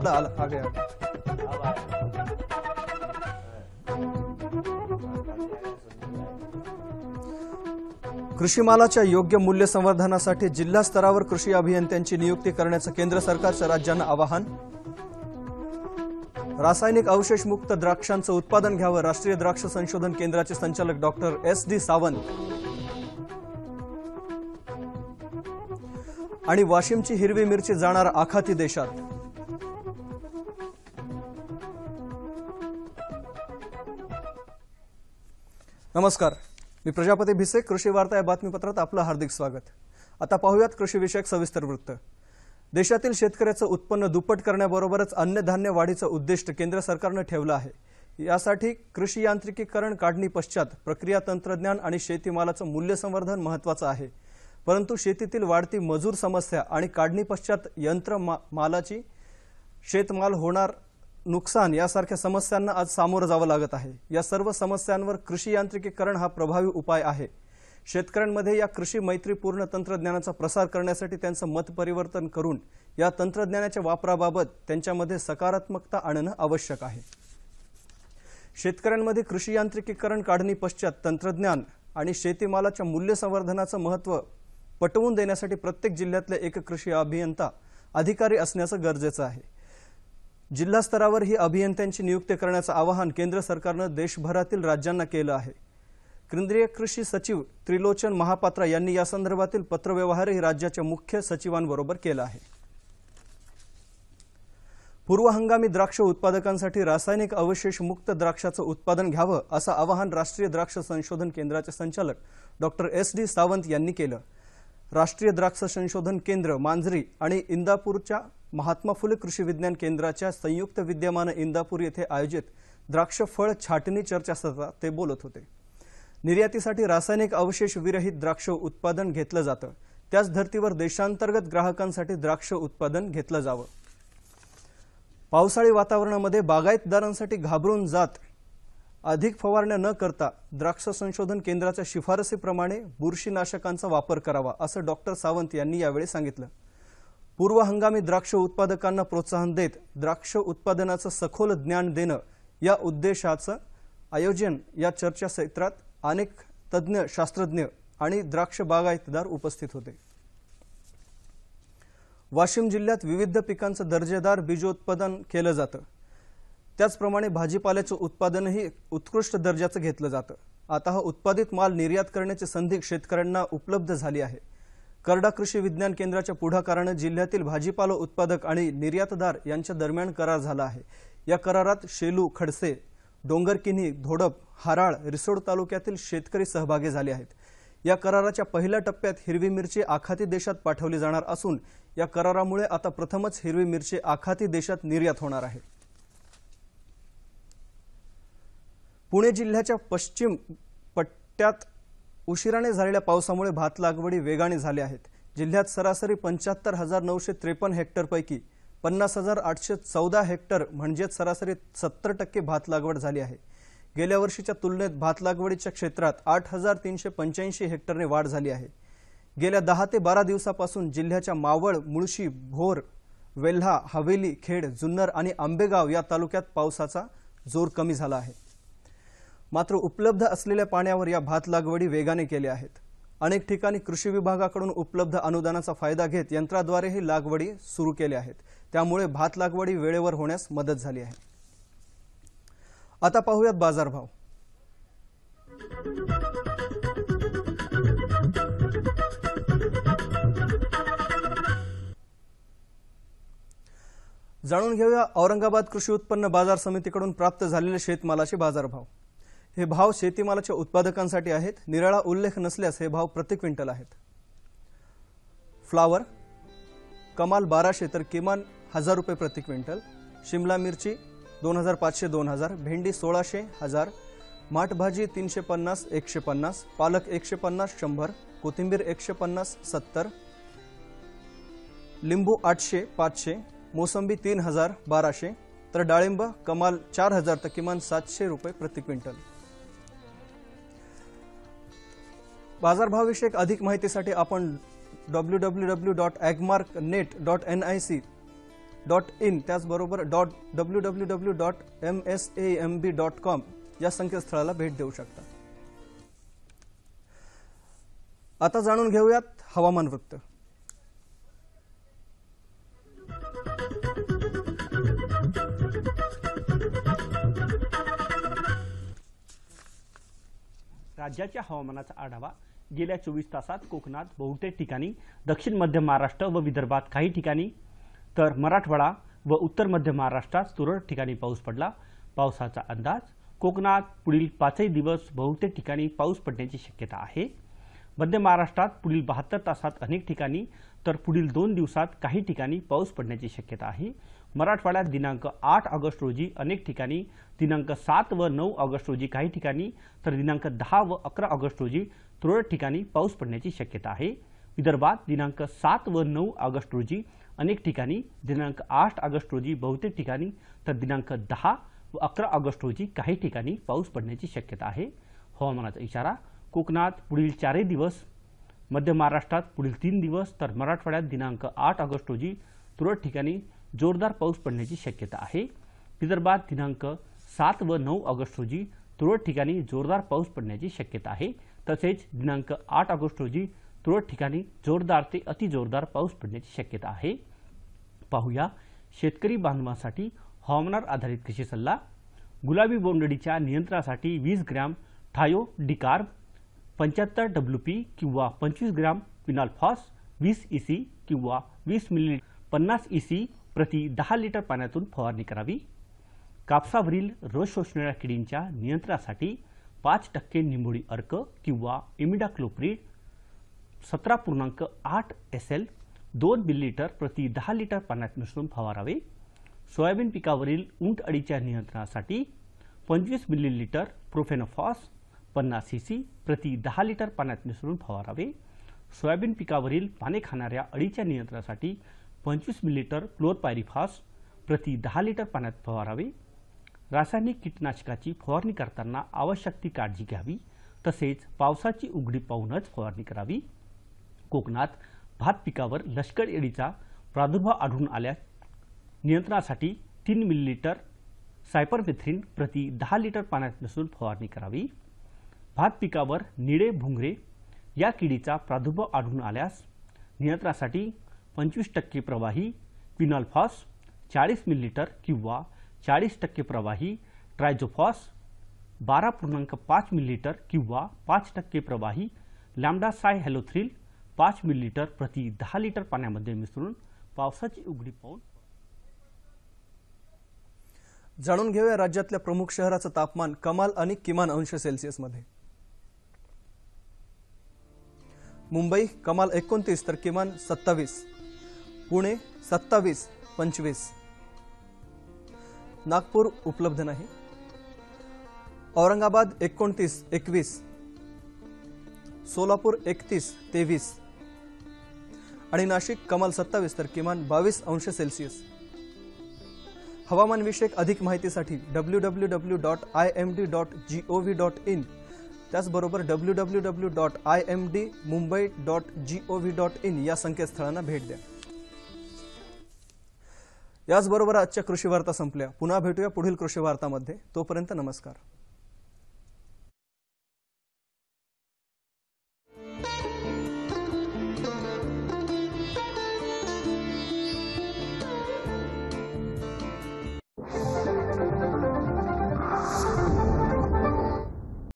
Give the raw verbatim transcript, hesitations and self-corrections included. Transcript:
शब्द आ गया। कृषी मालाच्या योग्य मूल्य संवर्धनासाठी जिल्हा स्तरावर कृषी अभियंत्यांची नियुक्ती करण्याचं केंद्र सरकारचं राज्यांना आवाहन। रासायनिक अवशेष मुक्त द्राक्षांचं उत्पादन घ्यावं, राष्ट्रीय द्राक्ष संशोधन केंद्राचे संचालक डॉक्टर एस डी सावंत। आणि वाशिमची हिरवी मिरची जाणार आखाती देशात। नमस्कार, मी प्रजापती भिसे। कृषी वार्ता या बातमीपत्रात आपलं हार्दिक स्वागत। आता पाहूयात कृषी विषयक सविस्तर वृत्त। देशातील शेतकऱ्याचं उत्पन्न दुप्पट करण्याबरोबरच अन्नधान्य वाढीचं उद्दिष्ट केंद्र सरकारने ठेवलं आहे। यासाठी कृषी यांत्रिकीकरण, काढणी पश्चात प्रक्रिया तंत्रज्ञान आणि शेतीमालाचं मूल्य संवर्धन महत्त्वाचं आहे। परंतु शेतीतील वाढती मजूर समस्या आणि काढणी पश्चात यंत्र मालाची शेतमाल होणार नुकसान यासारख्या समस्यांना आज सामोरं जावं लागत आहे। या सर्व समस्यांवर कृषी यांत्रिकीकरण हा प्रभावी उपाय आहे। शेतकऱ्यांमध्ये या कृषी मैत्रीपूर्ण तंत्रज्ञानाचा प्रसार करण्यासाठी त्यांचं मत परिवर्तन करून या तंत्रज्ञानाच्या वापराबाबत त्यांच्यामध्ये सकारात्मकता आणणं आवश्यक आहे। शेतकऱ्यांमध्ये कृषी यांत्रिकीकरण, काढणी पश्चात तंत्रज्ञान आणि शेतीमालाच्या मूल्य संवर्धनाचं महत्त्व पटवून देण्यासाठी प्रत्येक जिल्ह्यातले एक कृषी अभियंता अधिकारी असण्याचं गरजेचं आहे। जिल्हा स्तरावर ही अभियंत्यांची नियुक्ती करण्याचं आवाहन केंद्र सरकारनं देशभरातील राज्यांना केलं आहे। केंद्रीय कृषी सचिव त्रिलोचन महापात्रा यांनी या संदर्भातील पत्रव्यवहारही राज्याच्या मुख्य सचिवांबरोबर केला आहे। पूर्व हंगामी द्राक्ष उत्पादकांसाठी रासायनिक अवशेष मुक्त द्राक्षाचं उत्पादन घ्यावं असं आवाहन राष्ट्रीय द्राक्ष संशोधन केंद्राचे संचालक डॉक्टर एस डी सावंत यांनी केलं। राष्ट्रीय द्राक्ष संशोधन केंद्र मांजरी आणि इंदापूरच्या महात्मा फुले कृषी विज्ञान केंद्राच्या संयुक्त विद्यमाने इंदापूर येथे आयोजित द्राक्ष फळ छाटणी चर्चासत्रात ते बोलत होते। निर्यातीसाठी रासायनिक अवशेष विरहित द्राक्ष उत्पादन घेतलं जातं, त्याच धर्तीवर देशांतर्गत ग्राहकांसाठी द्राक्ष उत्पादन घेतलं जावं। पावसाळी वातावरणामध्ये बागायतदारांसाठी घाबरून जात अधिक फवारण्या न करता द्राक्ष संशोधन केंद्राच्या शिफारसीप्रमाणे बुरशीनाशकांचा वापर करावा असं डॉक्टर सावंत यांनी यावेळी सांगितलं। पूर्व हंगामी द्राक्ष उत्पादकांना प्रोत्साहन देत द्राक्ष उत्पादनाचं सखोल ज्ञान देणं या उद्देशाचं आयोजन या चर्चासत्रात अनेक तज्ञ, शास्त्रज्ञ आणि द्राक्ष बागायतदार उपस्थित होते। वाशिम जिल्ह्यात विविध पिकांचं दर्जेदार बीजोत्पादन केलं जातं, त्याचप्रमाणे भाजीपाल्याचं उत्पादनही उत्कृष्ट दर्जाचं घेतलं जातं। आता हा उत्पादित माल निर्यात करण्याची संधी शेतकऱ्यांना उपलब्ध झाली आहे। करडा कृषी विज्ञान केंद्राच्या पुढाकाराने जिल्ह्यातील भाजीपाला उत्पादक आणि निर्यातदार यांच्या दरम्यान करार झाला आहे। या करारात शेलू, खडसे, डोंगरकिन्ही, धोडप, हाराळ, रिसोड तालुक्यातील शेतकरी सहभागी झाले आहेत। या कराराच्या पहिल्या टप्प्यात हिरवी मिरची आखाती देशात पाठवली जाणार असून या करारामुळे आता प्रथमच हिरवी मिरची आखाती देशात निर्यात होणार आहे। पुणे जिल्ह्याच्या पश्चिम पट्ट्यात उशिराने झालेल्या पावसामुळे भात लागवडी वेगाने झाल्या आहेत। जिल्ह्यात सरासरी पंच्याहत्तर हजार नऊशे त्रेपन्न हेक्टरपैकी पन्नास हजार आठशे चौदा हेक्टर म्हणजेच सरासरी सत्तर टक्के भात लागवड झाली आहे। गेल्या वर्षीच्या तुलनेत भात लागवडीच्या क्षेत्रात आठ हजार तीनशे पंच्याऐंशी हेक्टरने वाढ झाली आहे। गेल्या दहा ते बारा दिवसापासून जिल्ह्याच्या मावळ, मुळशी, भोर, वेल्हा, हवेली, खेड, जुन्नर आणि आंबेगाव या तालुक्यात पावसाचा जोर कमी झाला आहे। मात्र उपलब्ध असलेल्या पाण्यावर या भात लागवडी वेगाने केल्या आहेत। अनेक ठिकाणी कृषी विभागाकडून उपलब्ध अनुदानाचा फायदा घेत यंत्राद्वारे ही लागवडी सुरू केल्या आहेत, त्यामुळे भात लागवडी वेळेवर होण्यास मदत झाली आहे। आता पाहूयात बाजारभाव। जाणून घेऊया औरंगाबाद कृषी उत्पन्न बाजार समितीकडून प्राप्त झालेले शेतमालाचे बाजारभाव। हे भाव शेतीमालाच्या उत्पादकांसाठी आहेत। निराळा उल्लेख नसल्यास हे भाव प्रति क्विंटल आहेत। फ्लावर कमाल बाराशे तर किमान हजार रुपये प्रति क्विंटल। शिमला मिरची दोन हजार पाचशे दोन हजार, भेंडी सोळाशे हजार, माठ भाजी तीनशे पन्नास एकशे पन्नास, पालक एकशे पन्नास शंभर, कोथिंबीर एकशे पन्नास सत्तर, लिंबू आठशे पाचशे, मोसंबी तीन हजार बाराशे, तर डाळिंब कमाल चार हजार तर किमान सातशे रुपये प्रति क्विंटल। बाजारभावाविषयक अधिक माहितीसाठी आपण W W W dot agmark net dot N I C dot in त्याचबरोबर dot W W W dot M S A M B dot com या संकेतस्थळाला भेट देऊ शकता। आता जाणून घेऊयात हवामान वृत्त। राज्याच्या हवामानाचा आढावा। गेल्या चोवीस तासात कोकणात बहुतेक ठिकाणी, दक्षिण मध्य महाराष्ट्र व विदर्भात काही ठिकाणी, तर मराठवाडा व उत्तर मध्य महाराष्ट्रात तुरळक ठिकाणी पाऊस पडला। पावसाचा अंदाज। कोकणात पुढील पाचही दिवस बहुतेक ठिकाणी पाऊस पडण्याची शक्यता आहे। मध्य महाराष्ट्रात पुढील बहात्तर तासात अनेक ठिकाणी, तर पुढील दोन दिवसात काही ठिकाणी पाऊस पडण्याची शक्यता आहे। मराठवाड्यात दिनांक आठ ऑगस्ट रोजी अनेक ठिकाणी, दिनांक सात व नऊ ऑगस्ट रोजी काही ठिकाणी, तर दिनांक दहा व अकरा ऑगस्ट रोजी तुरळक ठिकाणी पाऊस पडण्याची शक्यता आहे। विदर्भात दिनांक सात व नऊ ऑगस्ट रोजी अनेक ठिकाणी, दिनांक आठ ऑगस्ट रोजी बहुतेक ठिकाणी, तर दिनांक दहा व अकरा ऑगस्ट रोजी काही ठिकाणी पाऊस पडण्याची शक्यता आहे। हवामानाचा इशारा। कोकणात पुढील चारही दिवस, मध्य महाराष्ट्रात पुढील तीन दिवस, तर मराठवाड्यात दिनांक आठ ऑगस्ट रोजी तुरळक ठिकाणी जोरदार पाऊस पडण्याची शक्यता आहे। विदर्भात दिनांक सात व नऊ ऑगस्ट रोजी तुरळक ठिकाणी जोरदार पाऊस पडण्याची शक्यता आहे। तसेच दिनांक आठ ऑगस्ट रोजी तुरळक ठिकाणी जोरदार ते अतिजोरदार पाऊस पडण्याची शक्यता आहे। पाहूया शेतकरी बांधवांसाठी हवामानावर आधारित कृषी सल्ला। गुलाबी बोंडअळीच्या नियंत्रणासाठी वीस ग्रॅम थायो डिकार्ब, पंच्याहत्तर डब्ल्यू पी किंवा पंचवीस ग्रॅम क्विनॉलफॉस, वीस ई सी किंवा वीस मिली पन्नास ई सी प्रति दहा लिटर पाण्यातून फवारणी करावी। कापसावरील रोग शोषणाऱ्या किडींच्या नियंत्रणासाठी पाच टक्के निंबोळी अर्क किंवा इमिडाक्लोप्रिड सतरा पूर्णांक आठ एस एल दोन मिलीलिटर प्रति दहा लिटर पाण्यात मिसळून फवारावे। सोयाबीन पिकावरील उंट अळीच्या नियंत्रणासाठी पंचवीस मिलीलिटर प्रोफेनोफॉस पन्नास सी सी प्रति दहा लिटर पाण्यात मिसळून फवारावे। सोयाबीन पिकावरील पाने खाणाऱ्या अळीच्या नियंत्रणासाठी पंचवीस मिलीलिटर क्लोरपायरिफॉस प्रति दहा लिटर पाण्यात फवारावे। रासायनिक कीटकनाशकाची फवारणी करताना आवश्यक ती काळजी घ्यावी। तसेच पावसाची उघडी पाहूनच फवारणी करावी। कोकणात भात पिकावर लष्कर अळीचा प्रादुर्भाव आढळून आल्यास नियंत्रणासाठी तीन मिलीलिटर सायपरमेथ्रिन प्रति दहा लिटर पाण्यात मिसळून फवारणी करावी। भात पिकावर निळे भुंगरे या किडीचा प्रादुर्भाव आढळून आल्यास नियंत्रणासाठी पंचवीस टक्के प्रवाही क्विनॉलफॉस चाळीस मिलीलिटर किंवा चाळीस टक्के प्रवाही ट्रायझोफॉस बारा पूर्णांक पाच मिलीलिटर किंवा पाच टक्के प्रवाही लॅम्बडा साय हॅलोथ्रिल पाच मिलीलिटर प्रति दहा लिटर पाण्यामध्ये मिसळून पावसाची उघडी पाहून। जाणून घेऊया राज्यातल्या प्रमुख शहराचं तापमान कमाल आणि किमान अंश सेल्सिअस मध्ये। मुंबई कमाल एकोणतीस तर किमान सत्तावीस, पुणे सत्तावीस पंचवीस, नागपूर उपलब्ध नाही, औरंगाबाद एकोणतीस एकवीस, सोलापूर एकतीस तेवीस आणि नाशिक कमाल सत्तावीस तर किमान बावीस अंश सेल्सिअस। हवामान विषयक अधिक माहितीसाठी W W W dot I M D dot G O V dot in त्याचबरोबर W W W dot I M D Mumbai dot G O V dot in या संकेतस्थळांना भेट द्या। याचबरोबर आजच्या कृषी वार्ता संपल्या। पुन्हा भेटूया पुढील कृषी वार्तामध्ये। तोपर्यंत नमस्कार।